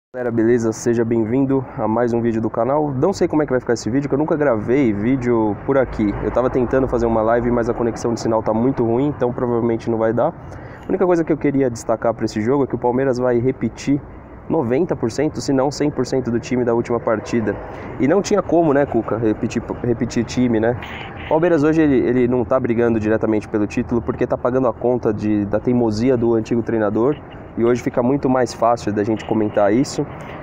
Galera, beleza? Seja bem-vindo a mais um vídeo do canal. Não sei como é que vai ficar esse vídeo, que eu nunca gravei vídeo por aqui. Eu tava tentando fazer uma live, mas a conexão de sinal tá muito ruim, então provavelmente não vai dar. A única coisa que eu queria destacar para esse jogo é que o Palmeiras vai repetir 90%, se não 100% do time da última partida. E não tinha como, né, Cuca, repetir time, né? O Palmeiras hoje ele não tá brigando diretamente pelo título porque tá pagando a conta da teimosia do antigo treinador. E hoje fica muito mais fácil da gente comentar isso.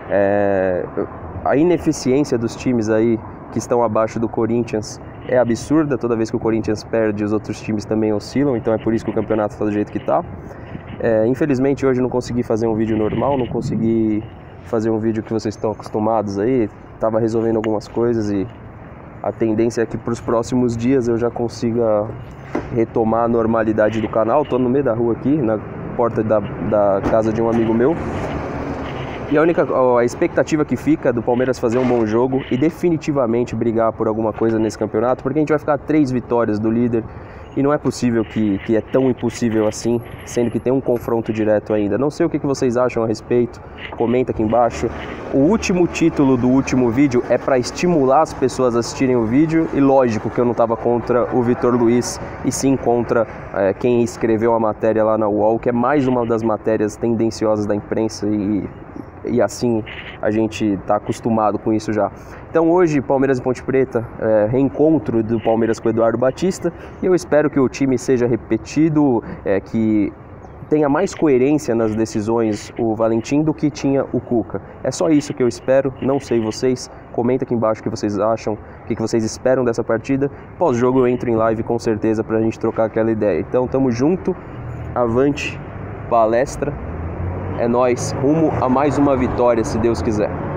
A ineficiência dos times aí que estão abaixo do Corinthians é absurda. Toda vez que o Corinthians perde, os outros times também oscilam. Então é por isso que o campeonato está do jeito que está. Infelizmente hoje eu não consegui fazer um vídeo normal, não consegui fazer um vídeo que vocês estão acostumados aí. Estava resolvendo algumas coisas e a tendência é que para os próximos dias eu já consiga retomar a normalidade do canal. Estou no meio da rua aqui, na porta da casa de um amigo meu. E a expectativa que fica do Palmeiras fazer um bom jogo e definitivamente brigar por alguma coisa nesse campeonato, porque a gente vai ficar a 3 vitórias do líder e não é possível que é tão impossível assim, sendo que tem um confronto direto ainda. Não sei o que vocês acham a respeito, comenta aqui embaixo. O último título do último vídeo é para estimular as pessoas a assistirem o vídeo e lógico que eu não estava contra o Vitor Luiz e sim contra quem escreveu a matéria lá na UOL, que é mais uma das matérias tendenciosas da imprensa e assim a gente está acostumado com isso já. Então hoje, Palmeiras e Ponte Preta, reencontro do Palmeiras com o Eduardo Batista, e eu espero que o time seja repetido, que tenha mais coerência nas decisões o Valentim do que tinha o Cuca. É só isso que eu espero, não sei vocês, comenta aqui embaixo o que vocês acham, o que vocês esperam dessa partida. Pós-jogo eu entro em live com certeza pra gente trocar aquela ideia. Então tamo junto, avante, palestra. É nóis, rumo a mais uma vitória, se Deus quiser.